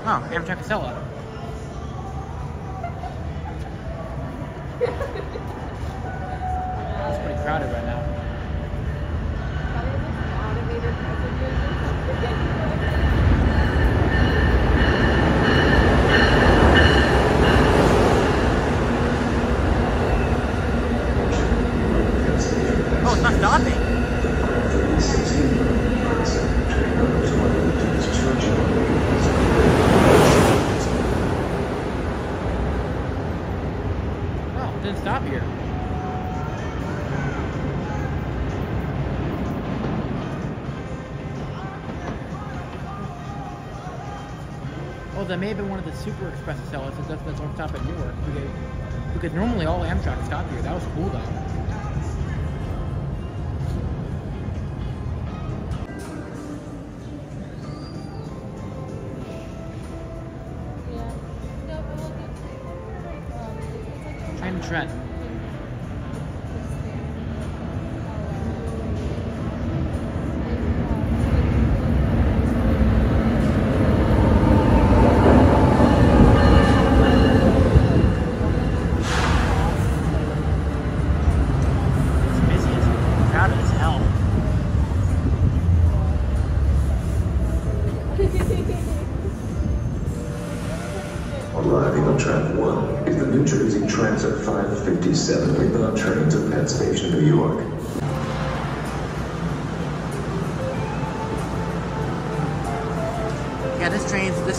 Oh, Amtrak Acela. It's pretty crowded right now. Oh, it's not stopping. Oh, it didn't stop here. Oh, that may have been one of the Super Express Acelas that's on top at Newark. Because normally all Amtrak stop here. That was cool though. Train to Trenton. Arriving on track 1 is the New Jersey Transit 557 inbound train to Penn Station, New York. Yeah, this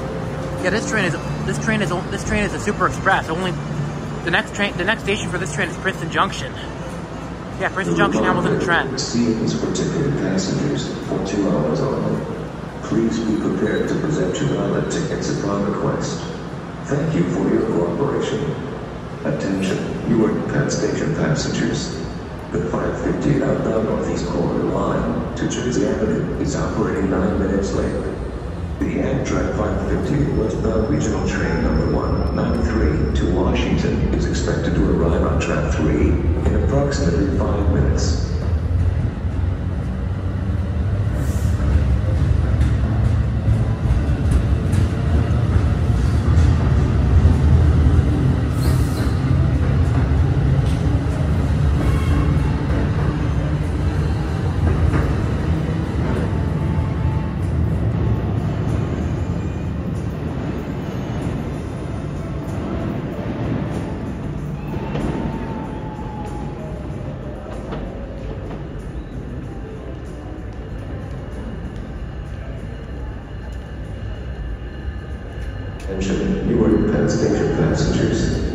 train is a Super Express. Only the next station for this train is Princeton Junction. Yeah, Princeton Junction, Hamilton, and Trent. Seats for ticketed passengers for 2 hours only. Please be prepared to present your valid tickets upon request. Thank you for your cooperation. Attention, Newark Penn Station passengers. The 558 outbound Northeast Corridor line to Jersey Avenue is operating 9 minutes late. The Amtrak 558 westbound regional train number 193 to Washington is expected to arrive on track 3 in approximately 5 minutes. Attention, Newark Penn Station passengers.